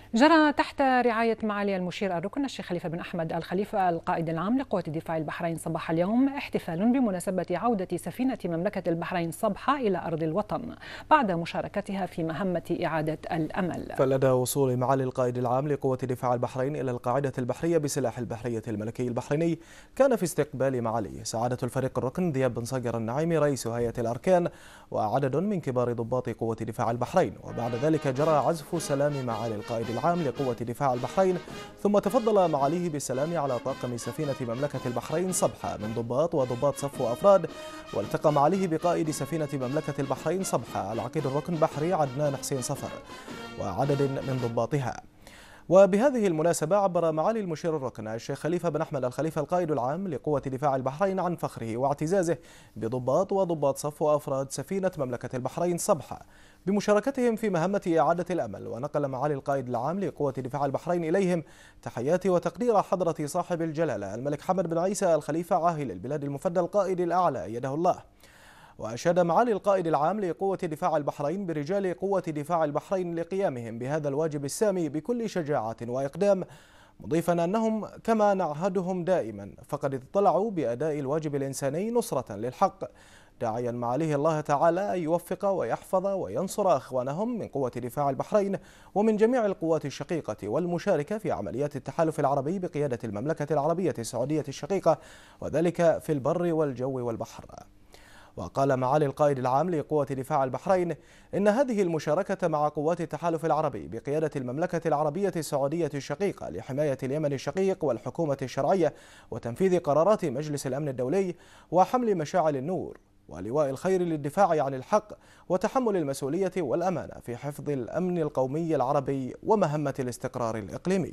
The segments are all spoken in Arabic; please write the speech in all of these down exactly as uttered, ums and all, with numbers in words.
جرى تحت رعاية معالي المشير الركن الشيخ خليفة بن أحمد الخليفة القائد العام لقوات دفاع البحرين صباح اليوم احتفال بمناسبة عودة سفينة مملكة البحرين صبحة إلى أرض الوطن بعد مشاركتها في مهمة إعادة الأمل. فلدى وصول معالي القائد العام لقوة دفاع البحرين إلى القاعدة البحرية بسلاح البحرية الملكي البحريني، كان في استقبال معاليه سعادة الفريق الركن ذياب بن صقر النعيمي رئيس هيئة الأركان وعدد من كبار ضباط قوة دفاع البحرين. وبعد ذلك جرى عزف سلام معالي القائد العام لقوة دفاع البحرين، ثم تفضل معاليه بالسلام على طاقم سفينة مملكة البحرين صبحة من ضباط وضباط صف وأفراد. والتقى معاليه بقائد سفينة مملكة البحرين صبحة العقيد الركن بحري عدنان حسين صفر وعدد من ضباطها. وبهذه المناسبة عبر معالي المشير الركن الشيخ خليفة بن أحمد الخليفة القائد العام لقوة دفاع البحرين عن فخره واعتزازه بضباط وضباط صف وأفراد سفينة مملكة البحرين صبحة بمشاركتهم في مهمة إعادة الأمل. ونقل معالي القائد العام لقوة دفاع البحرين إليهم تحيات وتقدير حضرة صاحب الجلالة الملك حمد بن عيسى الخليفة عاهل البلاد المفدى القائد الأعلى أيده الله. وأشاد معالي القائد العام لقوة دفاع البحرين برجال قوة دفاع البحرين لقيامهم بهذا الواجب السامي بكل شجاعة وإقدام، مضيفا أنهم كما نعهدهم دائما فقد اطلعوا بأداء الواجب الإنساني نصرة للحق، داعيا معاليه الله تعالى أن يوفق ويحفظ وينصر أخوانهم من قوة دفاع البحرين ومن جميع القوات الشقيقة والمشاركة في عمليات التحالف العربي بقيادة المملكة العربية السعودية الشقيقة، وذلك في البر والجو والبحر. وقال معالي القائد العام لقوة دفاع البحرين إن هذه المشاركة مع قوات التحالف العربي بقيادة المملكة العربية السعودية الشقيقة لحماية اليمن الشقيق والحكومة الشرعية وتنفيذ قرارات مجلس الأمن الدولي وحمل مشاعل النور ولواء الخير للدفاع عن الحق وتحمل المسؤولية والأمانة في حفظ الأمن القومي العربي ومهمة الاستقرار الإقليمي.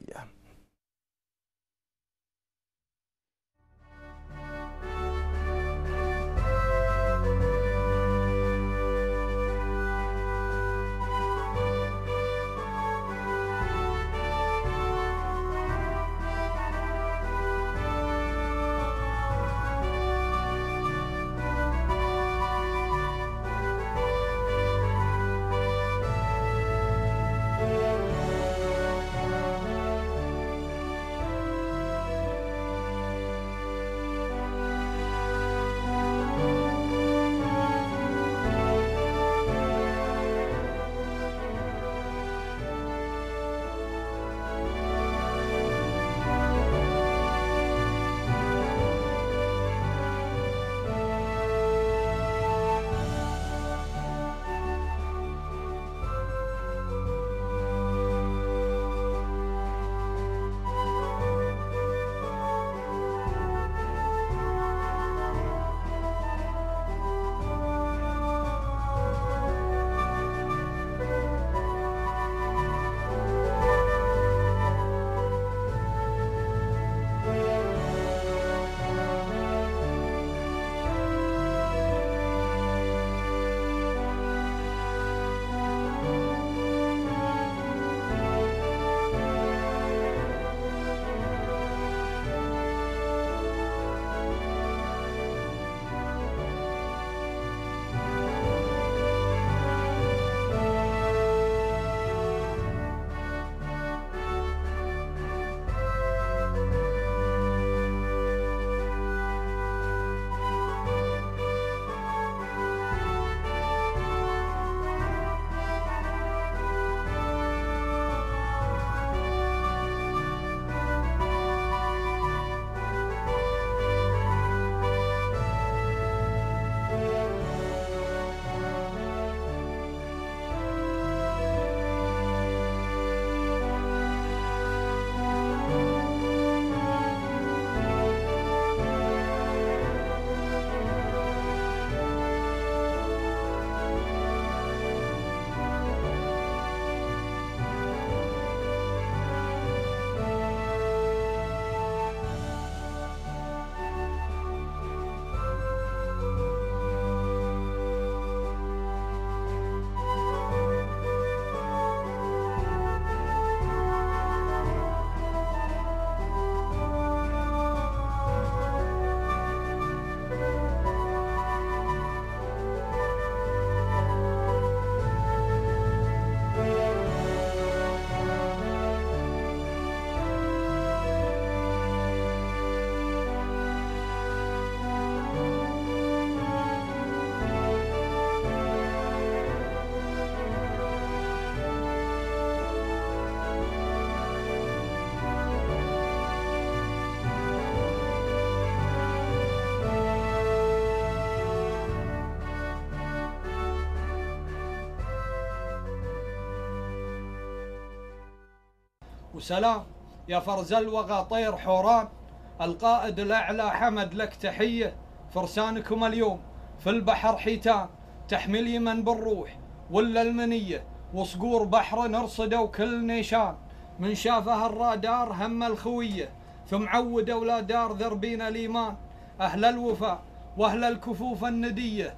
وسلام يا فرز الوغى طير حوران. القائد الأعلى حمد لك تحية، فرسانكم اليوم في البحر حيتان، تحمي اليمن بالروح ولا المنية، وصقور بحر نرصدوا كل نيشان. من شافها الرادار هم الخوية، ثم عود ولا دار ذربين الإيمان. أهل الوفاء وأهل الكفوف الندية.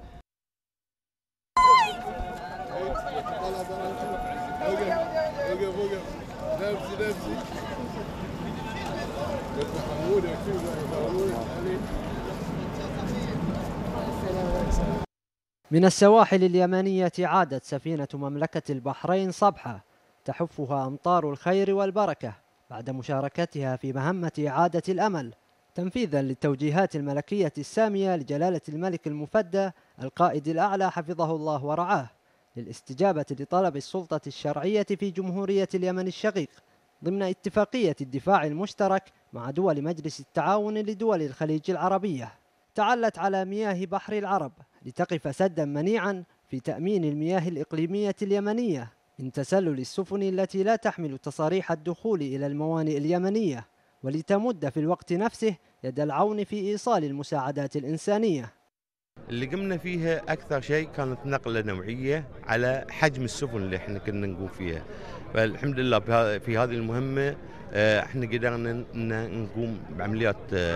من السواحل اليمنية عادت سفينة مملكة البحرين صبحة تحفها أمطار الخير والبركة بعد مشاركتها في مهمة إعادة الأمل، تنفيذا للتوجيهات الملكية السامية لجلالة الملك المفدى القائد الأعلى حفظه الله ورعاه، للاستجابة لطلب السلطة الشرعية في جمهورية اليمن الشقيق ضمن اتفاقية الدفاع المشترك مع دول مجلس التعاون لدول الخليج العربية. تعلت على مياه بحر العرب لتقف سدا منيعا في تأمين المياه الإقليمية اليمنية من تسلل السفن التي لا تحمل تصاريح الدخول إلى الموانئ اليمنية، ولتمد في الوقت نفسه يد العون في إيصال المساعدات الإنسانية. اللي قمنا فيها أكثر شيء كانت نقلة نوعية على حجم السفن اللي احنا كنا نقوم فيها، فالحمد لله في هذه المهمة احنا قدرنا نقوم بعمليات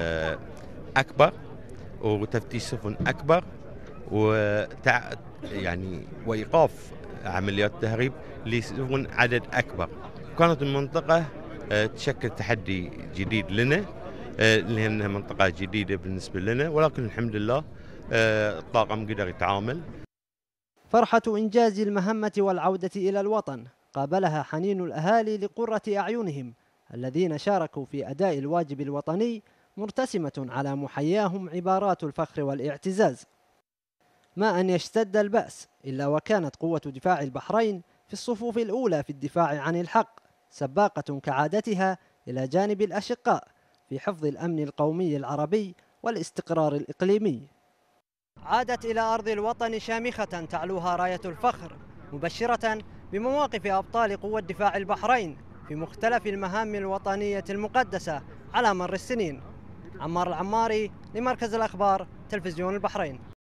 أكبر وتفتيش سفن أكبر وتع... يعني وإيقاف عمليات تهريب لسفن عدد أكبر. كانت المنطقة تشكل تحدي جديد لنا لأنها منطقة جديدة بالنسبة لنا، ولكن الحمد لله الطاقم قدر يتعامل. فرحة إنجاز المهمة والعودة إلى الوطن قابلها حنين الأهالي لقرة أعينهم الذين شاركوا في أداء الواجب الوطني، مرتسمة على محياهم عبارات الفخر والاعتزاز. ما أن يشتد البأس إلا وكانت قوة دفاع البحرين في الصفوف الأولى في الدفاع عن الحق، سباقة كعادتها إلى جانب الأشقاء في حفظ الأمن القومي العربي والاستقرار الإقليمي. عادت إلى أرض الوطن شامخة تعلوها راية الفخر، مبشرة بمواقف أبطال قوة دفاع البحرين في مختلف المهام الوطنية المقدسة على مر السنين. عمار العماري لمركز الأخبار تلفزيون البحرين.